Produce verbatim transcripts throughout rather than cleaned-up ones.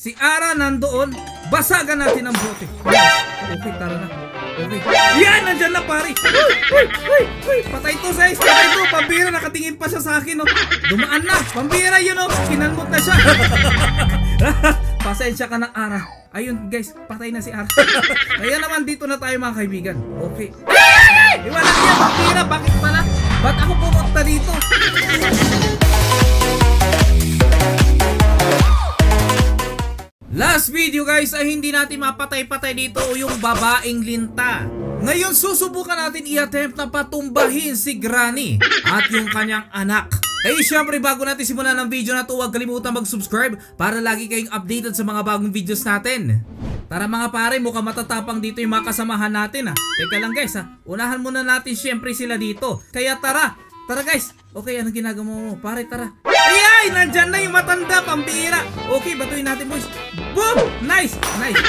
Si Ara nandoon. Basagan natin ang bote. Okay, tara na. Okay. Yan, nandyan na pare. Uy, uy, uy, uy. Patay to, guys. Patay to. Pambira, nakatingin pa siya sa akin. Oh. Dumaan na. Pambira yun, oh. Kinalmot na siya. Pasensya ka na, Ara. Ayun, guys. Patay na si Ara. Kaya naman dito na tayo, mga kaibigan. Okay. Ay! Iwala niya, pambira. Bakit pala? Ba't ako pumunta dito? Last video guys ay hindi natin mapatay-patay dito yung babaeng linta. Ngayon susubukan natin i-attempt na patumbahin si Granny at yung kanyang anak. Eh syempre bago natin simulan ng video na to, huwag kalimutan mag-subscribe para lagi kayong updated sa mga bagong videos natin. Tara mga pare, mukhang matatapang dito yung mga kasamahan natin ha. Teka lang guys ha, unahan muna natin syempre sila dito. Kaya tara, tara guys. Okay, anong ginagawa mo? Pare tara. Ay ay, nandyan na yung matanda, pambira. Okay, batuin natin boys. Boom! Nice! Nice!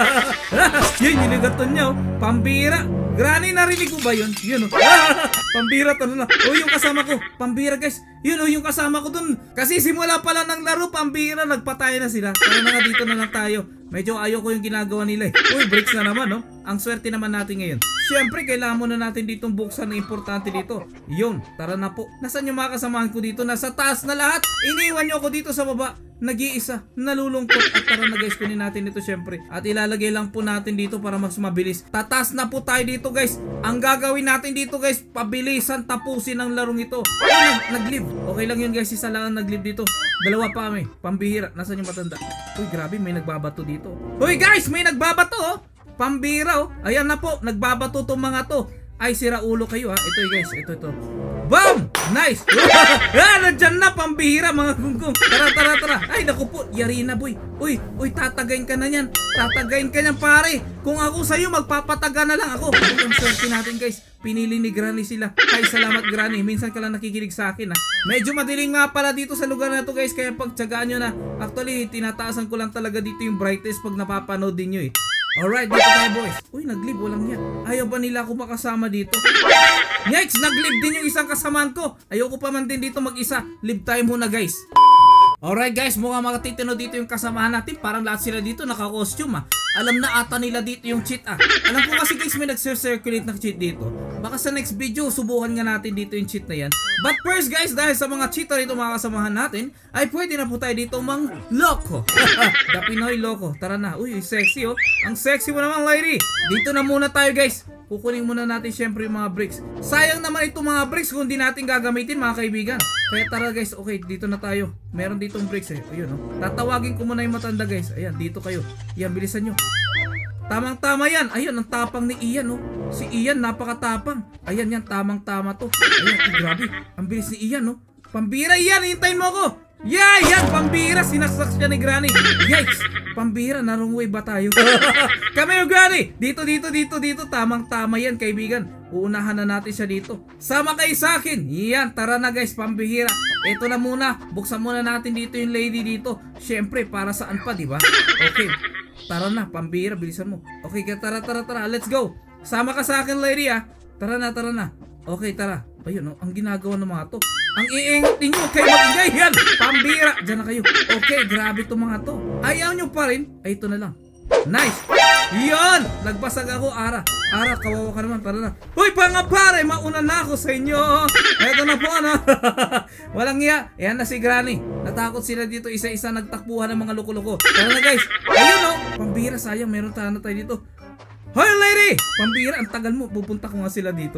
Yun, yunigaton niya oh. Pambira. Granny, narinig ko ba yun? Yun oh. Pambira to na. Oh, yung kasama ko. Pambira guys. Yun oh, yung kasama ko dun. Kasi simula pala ng laro, pambira. Nagpatay na sila. Tara na nga, dito na lang tayo. Medyo ayoko yung ginagawa nila eh. Uy, breaks na naman no. Ang swerte naman natin ngayon. Siyempre, kailangan muna natin ditong buksan na importante dito. Yun, tara na po. Nasaan yung mga kasamahan ko dito? Nasa taas na lahat. Iniwan nyo ako dito sa baba. Nag-iisa, nalulungkot. At tara na guys, kunin natin ito syempre. At ilalagay lang po natin dito para mas mabilis. Tatas na po tayo dito guys. Ang gagawin natin dito guys, pabilisan tapusin ang larong ito. Ay, nag-live. Okay lang yun guys, isa lang ang nag-live dito. Dalawa pa kami, pambihira. Nasaan yung matanda? Uy, grabe, may nagbabato dito. Uy guys, may nagbabato oh. Pambira oh. Ayan na po, nagbabato tong mga to. Ay, sira ulo kayo ha. Ito guys, ito ito. Bam! Nice! Ah, nandyan na, pambihira mga gunggong. Tara, tara, tara. Ay, naku po, yari na boy. Uy, uy, tatagayin ka na yan. Tatagayin ka yan pare. Kung ako sa'yo, magpapataga na lang ako. Ang swerte natin guys. Pinili ni Granny sila. Ay, salamat Granny. Minsan ka lang nakikinig sa akin ha. Medyo madilim nga pala dito sa lugar na to guys. Kaya pagtsagaan nyo na. Actually, tinataasan ko lang talaga dito yung brightness pag napapanood din nyo eh. Alright, dito tayo boys. Uy, nag-live, walang yan. Ayaw ba nila ako makasama dito? Yikes, nag-live din yung isang kasamaan ko. Ayoko pa man din dito mag-isa. Live tayo muna guys. Alright guys, mukhang makatitino dito yung kasamahan natin. Parang lahat sila dito naka-costume ah. Alam na ata nila dito yung cheat ah. Alam ko kasi guys may nag-circulate na cheat dito. Baka sa next video subukan nga natin dito yung cheat na yan. But first guys, dahil sa mga cheater dito mga kasamahan natin, ay pwede na po tayo dito mang loko. The Pinoy loko. Tara na. Uy, sexy oh. Ang sexy mo naman lady. Dito na muna tayo guys. Kukunin muna natin syempre yung mga bricks. Sayang naman itong mga bricks kung hindi natin gagamitin mga kaibigan. Kaya tara guys, okay, dito na tayo. Meron ditong bricks eh. Ayun oh. Tatawagin ko muna yung matanda guys. Ayan, dito kayo. Yan, bilisan nyo. Tamang tama yan. Ayun, ang tapang ni Ian oh. Si Ian, napakatapang. Ayan yan, tamang tama to. Ayan, eh, grabe. Ang bilis ni Ian oh. Pambira Ian, hintayin mo ako. Yeah, yan, pambira. Sinaksak siya ni Granny. Yikes, pambira, na wrong way ba tayo? Kami yung Granny. Dito, dito, dito, dito. Tamang tama yan kaibigan. Uunahan na natin siya dito. Sama kayo sa akin. Yan, tara na guys, pambihira. Ito na muna. Buksan muna natin dito yung lady dito. Syempre, para saan pa, di ba? Okay, tara na, pambihira, bilisan mo. Okay, tara, tara, tara, let's go. Sama ka sa akin lady ah. Tara na, tara na. Okay, tara. Ayun oh, ang ginagawa ng mga to. Ang iingat ninyo, kayo mag-ingay yan. Pambira, dyan na kayo. Okay, grabe itong mga to. Ayaw nyo pa rin. Ay, ito na lang. Nice. Yan, nagbasag ako, Ara. Ara, kawawa ka naman, tara na. Uy, mga pare, mauna na ako sa inyo. Ito na po, ano. Walang iya. Ayan na si Granny. Natakot sila dito, isa-isa nagtakbuhan ng mga loko-loko. Tara na guys. Ayun oh, pambira, sayang, meron tayo na tayo dito. Hoy lady! Pambira, ang tagal mo. Pupunta ko nga sila dito.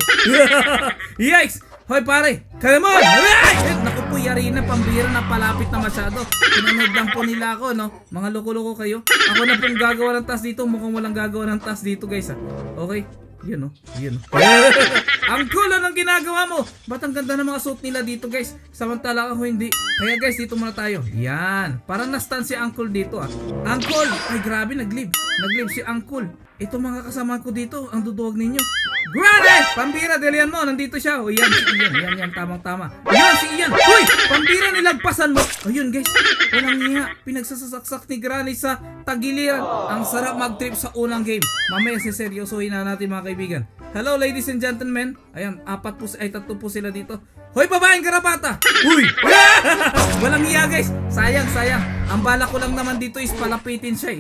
Yikes! Hoy pare! Come on! Ay! Naku po, yari na. Pambira na palapit na masyado. Pinanood lang po nila ako, no? Mga loko-loko kayo. Ako na pong gagawa ng task dito. Mukhang walang gagawa ng task dito, guys, ha? Okay? Yun, no? Yun, no? Ang cool ng ginagawa mo! Ba't ang ganda ng mga suit nila dito, guys? Samantala ako hindi. Kaya, guys, dito muna tayo. Yan. Parang na-stun si Uncle dito, ah. Uncle! Ay, grabe, nag-live. Nag-live si Uncle. Ito mga kasama ko dito, ang duduwag ninyo. Granny! Pambira, delian mo, nandito siya. O yan, si Ian, yan, yan, tamang tama. Yan, si Ian. Uy! Pambira, nilagpasan mo. Ayun guys, walang niya. Pinagsasaksak ni Granny sa tagiliran. Ang sarap mag-trip sa unang game. Mamaya siseryosohin na natin mga kaibigan. Hello ladies and gentlemen. Ayan, apat po, ay tatlo po sila dito. Hoy, babaeng garapata! Uy! Walang iya guys. Sayang, sayang. Ang bala ko lang naman dito is palapitin siya eh.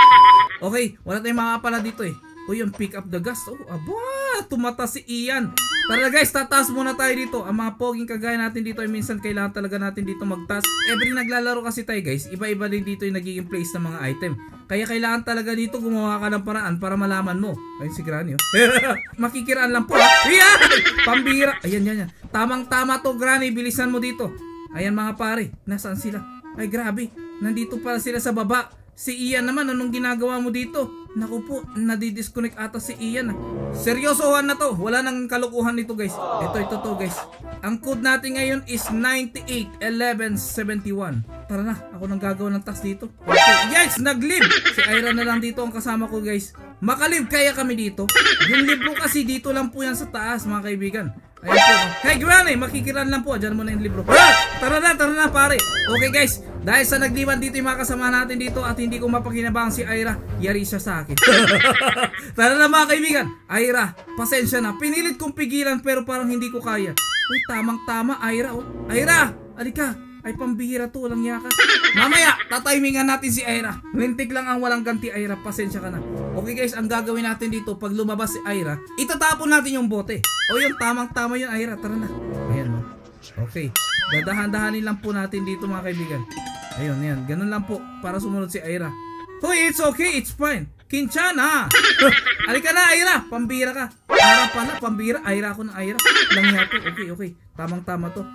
Okay, wala tayong makapala dito eh. Uy, yung pick up the gas. Oh, aba, tumata si Ian. Tara guys, tataas muna tayo dito. Ang mga poging kagaya natin dito ay minsan kailangan talaga natin dito magtaas. Every naglalaro kasi tayo guys, iba-iba din dito yung nagiging place ng mga item. Kaya kailangan talaga dito gumawa ka ng paraan para malaman mo. Ayun si Granny oh. Makikiraan lang po ha. Yeah! Pambira. Ayan, yan, yan. Tamang-tama to Granny, bilisan mo dito. Ayan mga pare, nasaan sila? Ay grabe, nandito pala sila sa baba. Si Ian naman, anong ginagawa mo dito? Naku po, nadidisconnect ata si Ian. Seryosohan na to, wala nang kalukuhan nito guys. Ito, ito to guys. Ang code natin ngayon is ninety-eight eleven seventy-one. Tara na, ako nang gagawa ng task dito. Okay, yes, nag-live. Si Ira na lang dito ang kasama ko guys. Makalib kaya kami dito. Yung libro kasi dito lang po yan sa taas mga kaibigan. Ayan po. Hey Granny, makikiran lang po. Diyan mo na yung libro. Ah, tara na, tara na pare. Okay guys, dahil sa nagliwan dito yung mga kasama natin dito at hindi ko mapakinabangan si Ira, yari siya sa akin. Tara na mga kaibigan. Ira, pasensya na. Pinilit kong pigilan pero parang hindi ko kaya. Uy, tamang tama Ira. Oh. Ira, alika. Ay pambihira to, walang yaka. Mamaya, tatimingan natin si Ira. Lintik lang ang walang ganti Ira, pasensya ka na. Okay guys, ang gagawin natin dito, pag lumabas si Ira, itatapon natin yung bote. O yun, tamang-tama yun Ira, tara na. Ayan o. Okay, dadahan-dahanin lang po natin dito mga kaibigan. Ayun, yan, ganun lang po, para sumunod si Ira. Hoy, it's okay, it's fine. Kinchana! Alika na Ira, pambira ka. Ara pala, pambira, Ira ako ng Ira. Lang yato, okay, okay. Tamang-tama to.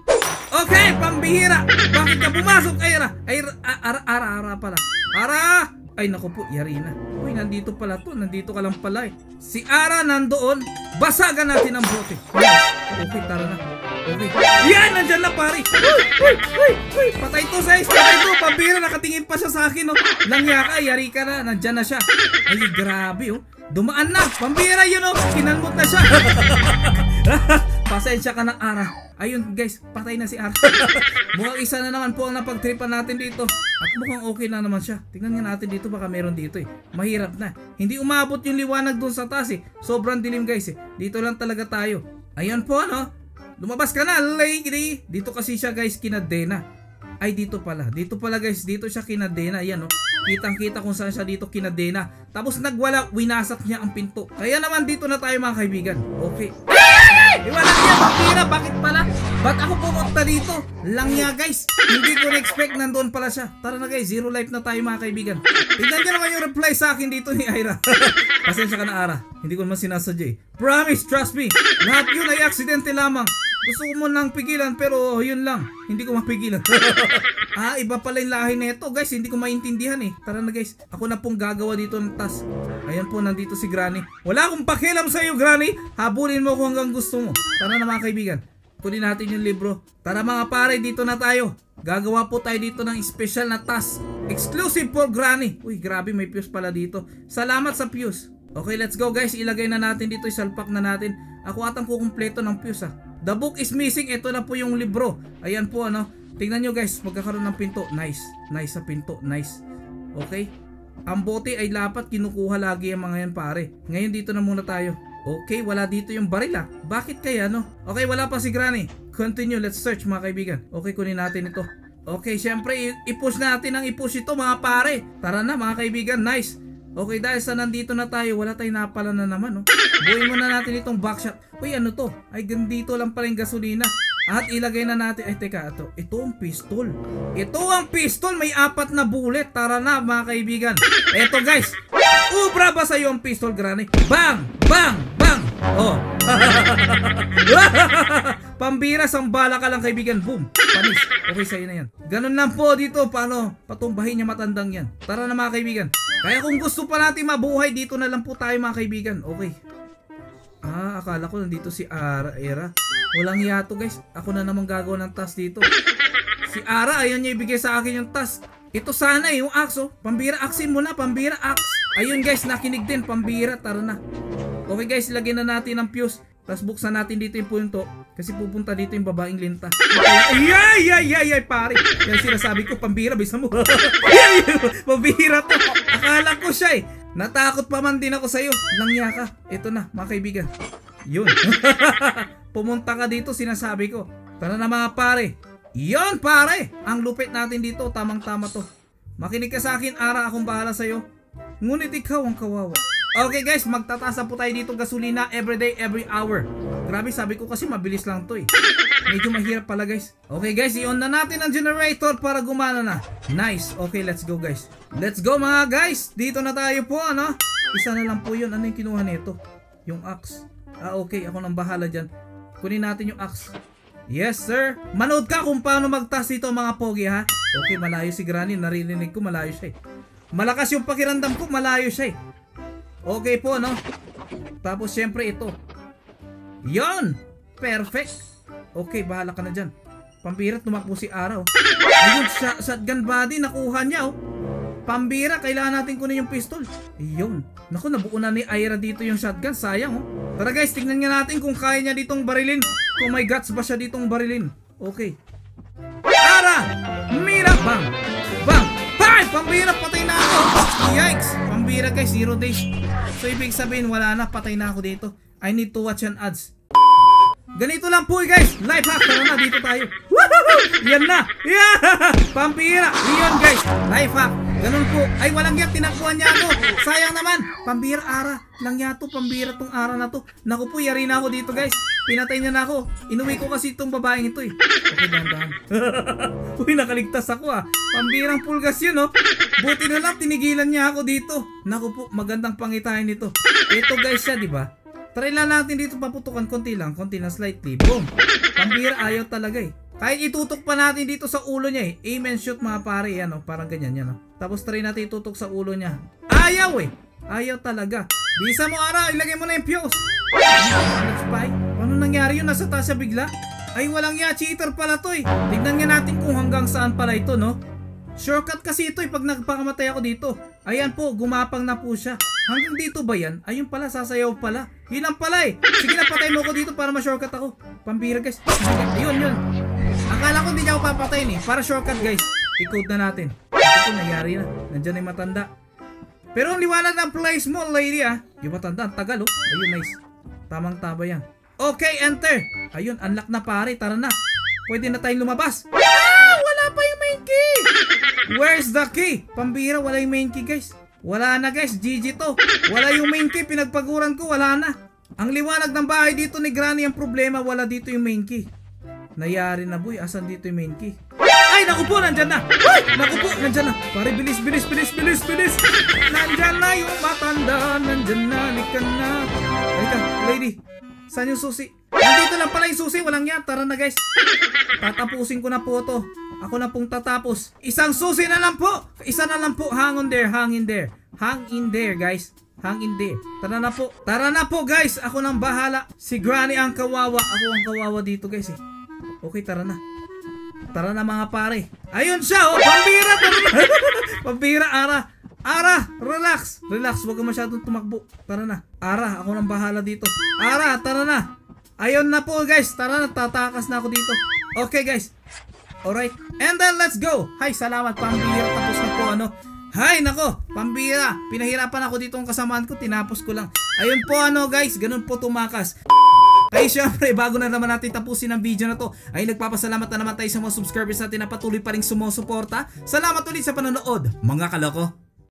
Okay, pambihira. Bakit ka pumasok, Ira? Ira, ara, ara, ara pala. Ara! Ay, naku po, yari na. Uy, nandito pala to. Nandito ka lang pala eh. Si Ara nandoon. Basagan natin ang bote. Okay, tara na. Okay. Yan, nandyan na pare. Uy, uy, uy, uy. Patay to, size. Patay to. Pambihira, nakatingin pa siya sa akin. Oh. Langya ka, yari ka na. Nandyan na siya. Ay, grabe oh. Dumaan na. Pambihira yun oh. Kinalmot na siya. Pasensya ka ng Ara. Ayun guys, patay na si Ara. Mukhang isa na naman po ang napagtripan natin dito. At mukhang okay na naman siya. Tingnan nga natin dito, baka meron dito eh. Mahirap na. Hindi umabot yung liwanag doon sa taas eh. Sobrang dilim guys eh. Dito lang talaga tayo. Ayun po ano. Lumabas ka na, lady. Dito kasi siya guys, kinadena. Ay dito pala. Dito pala guys, dito siya kinadena. Ayan oh. Kitang kita kung saan siya dito kinadena. Tapos nagwala, winasak niya ang pinto. Kaya naman dito na tayo mga kaibigan. Okay. Iwanan niya, pambira, bakit pala? Ba't ako pumunta dito? Langya guys, hindi ko na-expect nandoon pala siya. Tara na guys, zero life na tayo mga kaibigan. Tignan nyo naman yung reply sa akin dito ni Ira. Pasensya ka na Ara, hindi ko naman sinasadya eh. Promise, trust me, lahat yun ay aksidente lamang. Gusto ko mo nang pigilan pero yun lang, hindi ko mapigilan. Ah, iba pala yung lahi nito guys, hindi ko maintindihan eh. Tara na guys, ako na pong gagawa dito ng task. Ayan po, nandito si Granny. Wala akong pakialam sa iyo Granny, habulin mo ko hanggang gusto mo. Tara na mga kaibigan, kunin natin yung libro. Tara mga pare, dito na tayo. Gagawa po tayo dito ng special na task, exclusive for Granny. Uy, grabe, may fuse pala dito. Salamat sa fuse. Okay, let's go guys, ilagay na natin dito, isalpak na natin. Ako atang kukumpleto ng fuse ah. The book is missing, ito na po yung libro. Ayan po ano, tingnan nyo guys, magkakaroon ng pinto. Nice, nice sa pinto, nice. Okay, ang bote ay dapat kinukuha lagi ang mga yan pare. Ngayon dito na muna tayo. Okay, wala dito yung baril ah. Bakit kaya no? Okay, wala pa si Granny. Continue, let's search mga kaibigan. Okay, kunin natin ito. Okay, syempre i-push natin ang i-push ito mga pare. Tara na mga kaibigan, nice. Okay, dahil sa nandito na tayo, wala tayong napala na naman, no? Buuin muna natin itong backshot. Uy, ano to? Ay, gandito lang pala yung gasolina. At ilagay na natin, ay teka, ito. Ito ang pistol. Ito ang pistol, may apat na bullet. Tara na, mga kaibigan. Ito guys, ubra ba sa'yo ang pistol, Granny? Bang! Bang! Bang! Oh. Pambira, sambala ka lang kaibigan. Boom! Panis. Okay, sa'yo na yan. Ganun lang po dito, paano patumbahin niya matandang yan. Tara na mga kaibigan. Kaya kung gusto pa natin mabuhay, dito na lang po tayo mga kaibigan. Okay. Ah, akala ko nandito si Ara, Era. Walang yato guys. Ako na naman gagawa ng task dito. Si Ara, ayun niya ibigay sa akin yung task. Ito sana eh, yung axe oh. Pambira, axin mo na, pambira, axe. Ayun guys, nakinig din, pambira, tara na. Okay guys, lagyan na natin ang fuse. Tapos buksan natin dito yung punto. Kasi pupunta dito yung babaeng linta. Ay, ay, ay, ay, ay, pare. Yan sinasabi ko, pambira, bisa mo. Pambira to. Akala ko siya eh. Natakot pa man din ako sa'yo. Langya ka. Ito na, mga kaibigan. Yun. pumunta ka dito, sinasabi ko. Tara na mga pare. Yon pare, ang lupit natin dito, tamang tama to. Makinig ka sa akin, Ara, akong bahala sa'yo. Ngunit ikaw ang kawawa. Okay guys, magtatasa po tayo dito gasolina everyday, every hour. Grabe, sabi ko kasi mabilis lang to eh. Medyo mahirap pala guys. Okay guys, i-on na natin ang generator para gumana na. Nice, okay, let's go guys. Let's go mga guys, dito na tayo po ano. Isa na lang po yun, ano yung kinuha nito? Yung axe. Ah okay, ako nang bahala dyan. Kunin natin yung axe. Yes sir, manood ka kung paano magtas dito mga pogi ha. Okay, malayo si Granny, naririnig ko malayo siya eh. Malakas yung pakiramdam ko, malayo siya eh. Okay po no. Tapos syempre ito. Yon, perfect. Okay, bahala ka na dyan. Pambira, tumakbo si Ara oh. Ayun, shotgun body, nakuha niya oh. Pambira, kailangan natin kunin yung pistol. Ayun, naku, nabuo na ni Ira dito yung shotgun, sayang oh. Tara guys, tingnan nga natin kung kaya niya ditong barilin. Kung may guts ba siya ditong barilin. Okay. Ara! Mira! Bang! Bang! Bang! Pambira, patay na ako! Yikes! Pambira guys, zero days. So ibig sabihin, wala na, patay na ako dito. I need to watch an ads. Ganito lang po guys, life hack. Tara na, dito tayo. Woohoo! Yan na! Yeah! Pambira! Iyon guys, life hack. Ganun po. Ay, walang yak, tinakuha niya ako. Sayang naman. Pambira, Ara. Lang yato, pambira tong Ara na to. Naku po, yari na ako dito guys. Pinatay niya na ako. Inuwi ko kasi itong babaeng ito eh. Okay, dahan-dahan. Uy, nakaligtas ako ah. Pambirang pulgas yun oh. Buti na lang, tinigilan niya ako dito. Naku po, magandang pangitain nito. Ito guys siya, di ba? Try lang natin dito paputukan konti lang, konti lang slightly. Boom. Pambira, ayaw talaga eh. Kahit itutok pa natin dito sa ulo niya eh. Aim and shoot mga pare, yan oh. Parang ganyan yan oh. Tapos try natin itutok sa ulo niya. Ayaw eh. Ayaw talaga. Bisa mo Ara, ilagay mo na yung fuse. Spy? Paano nangyari yun? Nasa taas siya bigla? Ay walang ya, cheater pala to eh. Tignan nga natin kung hanggang saan pala ito no. Shortcut kasi ito eh pag nagpakamatay ako dito. Ayan po, gumapang na po siya. Hanggang dito ba yan? Ayun pala, sasayaw pala. Yun lang pala eh. Sige na, patay mo ko dito para ma-shortcut ako. Pambira guys. Ayun, yun. Akala ko hindi niya ako papatayin eh. Para shortcut guys. I-code na natin. Ito nangyari na. Nandyan ay matanda. Pero ang liwanag ng play small lady ah. Yung matanda, ang tagal oh. Ayun, nice. Tamang taba yan. Okay, enter. Ayun, unlock na pare. Tara na. Pwede na tayong lumabas. Ah! Wala pa yung main key. Where's the key? Pambira, wala yung main key guys. Wala na guys, G G to. Wala yung main key, pinagpaguran ko, wala na. Ang liwanag ng bahay dito ni Granny, ang problema, wala dito yung main key. Nayari na boy, asan dito yung main key? Ay, naku po, nandyan na. Ay, naku po, nandyan na. Pare, bilis, bilis, bilis, bilis, bilis. Nandyan na yung matanda, nandyan na, likan na. Halika, lady, saan yung susi? Nandito lang pala yung susi, walang yan. Tara na guys. Tatapusin ko na po to. Ako na pong tatapos. Isang susi na lang po. Isa na lang po. Hang on there. Hang in there. Hang in there guys. Hang in there. Tara na po. Tara na po guys. Ako nang bahala. Si Granny ang kawawa. Ako ang kawawa dito guys eh. Okay, tara na. Tara na mga pare. Ayun siya oh. Pambira. Tara na. Pambira, Ara. Ara, relax. Relax. Huwag ka masyadong tumakbo. Tara na. Ara, ako nang bahala dito. Ara, tara na. Ayun na po guys. Tara na. Tatakas na ako dito. Okay guys. Alright, and then let's go. Hay, salamat pambira, tapos na po ano. Hay, nako, pambira. Pinahirapan ako dito ang kasamaan ko, tinapos ko lang. Ayun po ano guys, ganun po tumakas. Ay syempre, bago na naman natin tapusin ang video na to, ay nagpapasalamat na naman tayo sa mga subscribers natin na patuloy pa rin sumusuporta. Salamat ulit sa panonood, mga kaloko.